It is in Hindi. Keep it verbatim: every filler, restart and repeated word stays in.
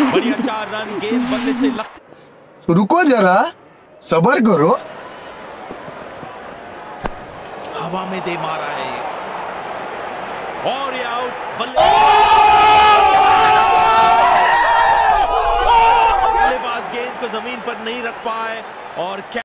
बढ़िया चार रन गेंद बल्ले से लग। रुको जरा, सबर करो। हवा में दे मारा है और ये आउट। बल्ले बल्लेबाज गेंद को जमीन पर नहीं रख पाए और